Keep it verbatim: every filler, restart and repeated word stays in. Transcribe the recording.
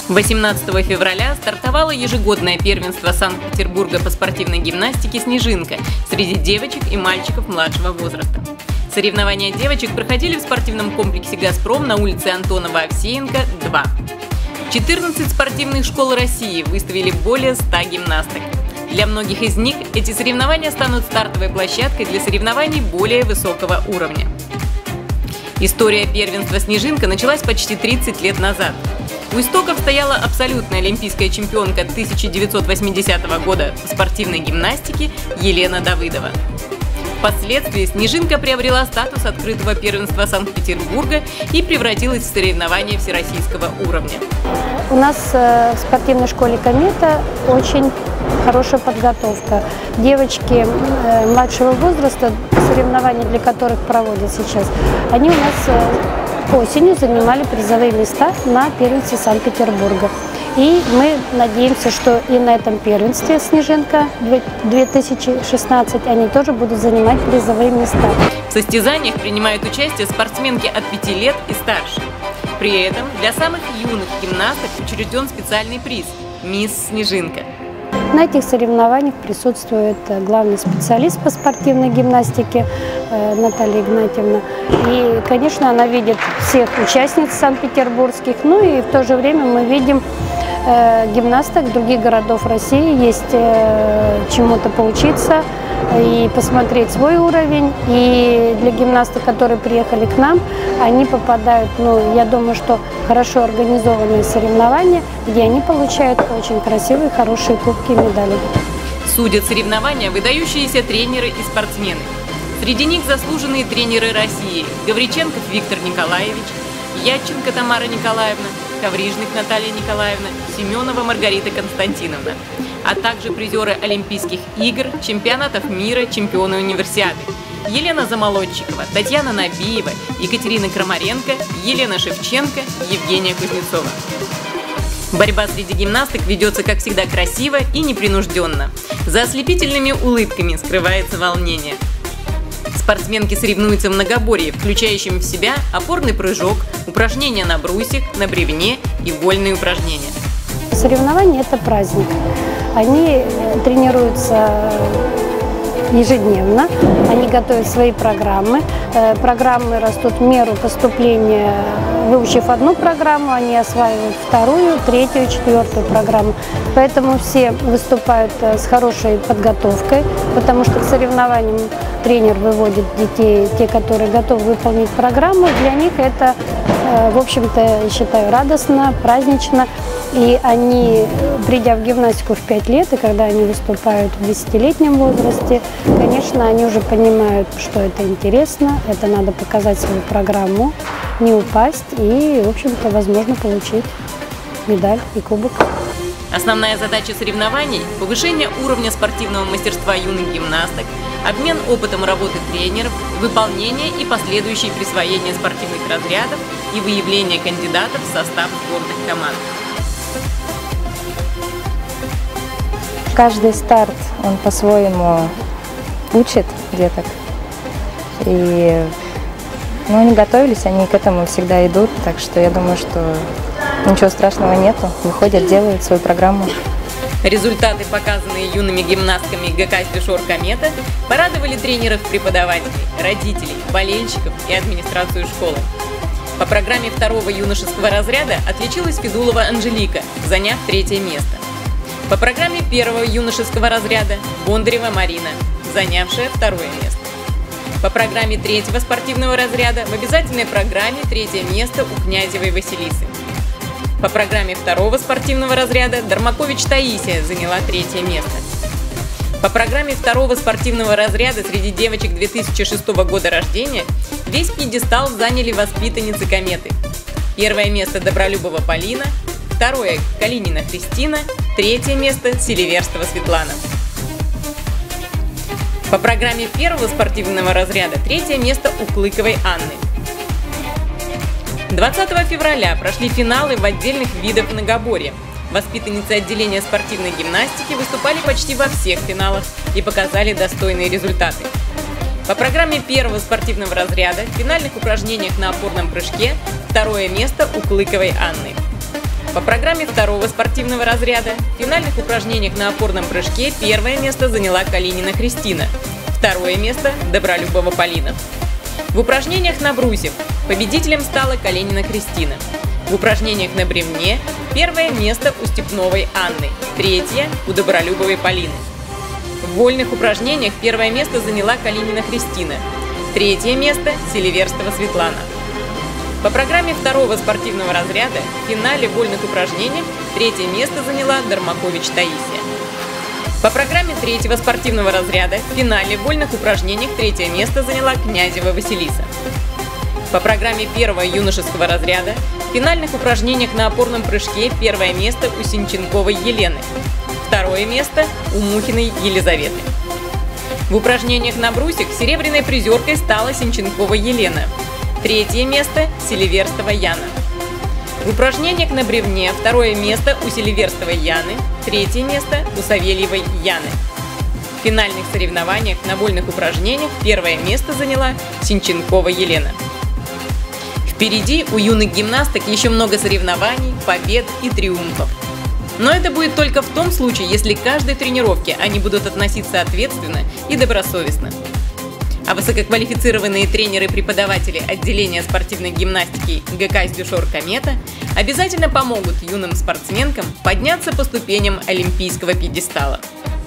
восемнадцатого февраля стартовало ежегодное первенство Санкт-Петербурга по спортивной гимнастике «Снежинка» среди девочек и мальчиков младшего возраста. Соревнования девочек проходили в спортивном комплексе «Газпром» на улице Антонова-Овсеенко, два. четырнадцать спортивных школ России выставили более ста гимнасток. Для многих из них эти соревнования станут стартовой площадкой для соревнований более высокого уровня. История первенства «Снежинка» началась почти тридцать лет назад. У истоков стояла абсолютная олимпийская чемпионка тысяча девятьсот восьмидесятого года по спортивной гимнастике Елена Давыдова. Впоследствии «Снежинка» приобрела статус открытого первенства Санкт-Петербурга и превратилась в соревнование всероссийского уровня. У нас в спортивной школе «Комета» очень хорошая подготовка. Девочки младшего возраста, соревнования для которых проводят сейчас, они у нас осенью занимали призовые места на первенстве Санкт-Петербурга. И мы надеемся, что и на этом первенстве «Снежинка» две тысячи шестнадцать они тоже будут занимать призовые места. В состязаниях принимают участие спортсменки от пяти лет и старше. При этом для самых юных гимнасток учрежден специальный приз «Мисс Снежинка». На этих соревнованиях присутствует главный специалист по спортивной гимнастике Наталья Игнатьевна. И, конечно, она видит всех участниц санкт-петербургских, ну и в то же время мы видим гимнасток других городов России, есть чему-то поучиться и посмотреть свой уровень. И для гимнасток, которые приехали к нам, они попадают, ну, я думаю, что хорошо организованные соревнования, где они получают очень красивые, хорошие кубки и медали. Судят соревнования выдающиеся тренеры и спортсмены. Среди них заслуженные тренеры России Гавриченков Виктор Николаевич, Ядченко Тамара Николаевна, Коврижных Наталья Николаевна, Семенова Маргарита Константиновна, а также призеры Олимпийских игр, чемпионатов мира, чемпионы универсиады Елена Замолодчикова, Татьяна Набиева, Екатерина Крамаренко, Елена Шевченко, Евгения Кузнецова. Борьба среди гимнасток ведется, как всегда, красиво и непринужденно. За ослепительными улыбками скрывается волнение. Спортсменки соревнуются в многоборье, включающем в себя опорный прыжок, упражнения на брусьях, на бревне и вольные упражнения. Соревнования – это праздник. Они тренируются ежедневно, они готовят свои программы. Программы растут в меру поступления. Выучив одну программу, они осваивают вторую, третью, четвертую программу. Поэтому все выступают с хорошей подготовкой, потому что к соревнованиям тренер выводит детей, те, которые готовы выполнить программу. Для них это, в общем-то, я считаю, радостно, празднично. И они, придя в гимнастику в пять лет, и когда они выступают в десятилетнем возрасте, конечно, они уже понимают, что это интересно, это надо показать свою программу, не упасть и, в общем-то, возможно, получить медаль и кубок. Основная задача соревнований – повышение уровня спортивного мастерства юных гимнасток, обмен опытом работы тренеров, выполнение и последующее присвоение спортивных разрядов и выявление кандидатов в состав сборных команд. Каждый старт, он по-своему учит деток. И ну, они готовились, они к этому всегда идут, так что я думаю, что ничего страшного нету. Выходят, делают свою программу. Результаты, показанные юными гимнастками ГК «Свишор Комета», порадовали тренеров, преподавателей, родителей, болельщиков и администрацию школы. По программе второго юношеского разряда отличилась Федулова Анжелика, заняв третье место. По программе первого юношеского разряда Бондарева Марина, занявшая второе место. По программе третьего спортивного разряда в обязательной программе третье место у Князевой Василисы. По программе второго спортивного разряда Дармакович Таисия заняла третье место. По программе второго спортивного разряда среди девочек две тысячи шестого года рождения весь пьедестал заняли воспитанницы «Кометы». Первое место Добролюбова Полина, второе – Калинина Христина, третье место – Селиверстова Светлана. По программе первого спортивного разряда третье место у Клыковой Анны. двадцатого февраля прошли финалы в отдельных видах многоборья. Воспитанницы отделения спортивной гимнастики выступали почти во всех финалах и показали достойные результаты. По программе первого спортивного разряда в финальных упражнениях на опорном прыжке второе место у Клыковой Анны. По программе второго спортивного разряда в финальных упражнениях на опорном прыжке первое место заняла Калинина Христина, второе место – Добролюбова Полина. В упражнениях на брусьях победителем стала Калинина Христина. В упражнениях на бревне первое место у Степновой Анны, третье – у Добролюбовой Полины. В вольных упражнениях первое место заняла Калинина Христина, третье место – Селиверстова Светлана. По программе второго спортивного разряда в финале вольных упражнений третье место заняла Дармакович Таисия. По программе третьего спортивного разряда в финале вольных упражнений третье место заняла Князева Василиса. По программе первого юношеского разряда в финальных упражнениях на опорном прыжке первое место у Синченковой Елены, второе место у Мухиной Елизаветы. В упражнениях на брусьях серебряной призеркой стала Синченкова Елена, третье место – Селиверстова Яна. В упражнениях на бревне второе место у Селиверстовой Яны, третье место у Савельевой Яны. В финальных соревнованиях на вольных упражнениях первое место заняла Синченкова Елена. Впереди у юных гимнасток еще много соревнований, побед и триумфов. Но это будет только в том случае, если к каждой тренировке они будут относиться ответственно и добросовестно. А высококвалифицированные тренеры-преподаватели отделения спортивной гимнастики ГК «Сдюшор Комета» обязательно помогут юным спортсменкам подняться по ступеням олимпийского пьедестала.